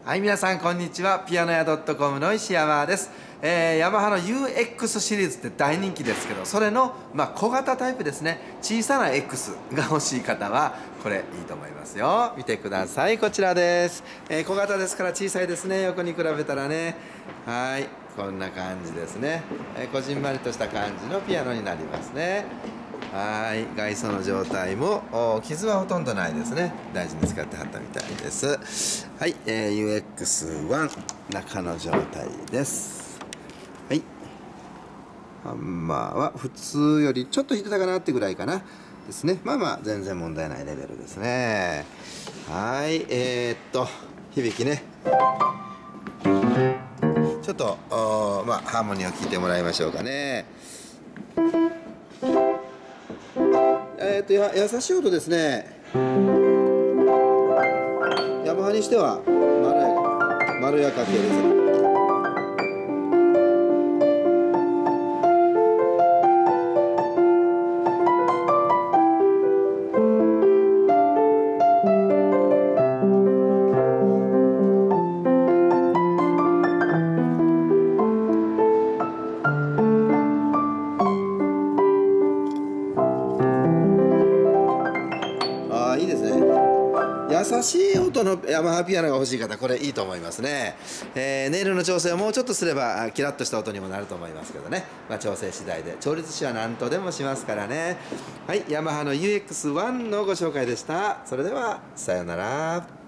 はい、皆さんこんにちは。ピアノ屋 .com の石山です。ヤマハの UX シリーズって大人気ですけど、それの、小型タイプですね。小さな X が欲しい方はこれいいと思いますよ。見てください。こちらです。小型ですから小さいですね。横に比べたらね。はい、こんな感じですね。こじんまりとした感じのピアノになりますね。はい、外装の状態も傷はほとんどないですね。大事に使ってはったみたいです。はい、UX1 中の状態です。はい、ハンマーは普通よりちょっと引いてたかなってぐらいかなですね。全然問題ないレベルですね。はい、響きね、ちょっとハーモニーを聞いてもらいましょうかね。優しい音ですね。ヤマハにしてはまろやか系です。いいですね。優しい音のヤマハピアノが欲しい方、これいいと思いますね。音色の調整をもうちょっとすればキラッとした音にもなると思いますけどね。調整次第で調律師は何とでもしますからね。はい、ヤマハの UX1 のご紹介でした。それではさようなら。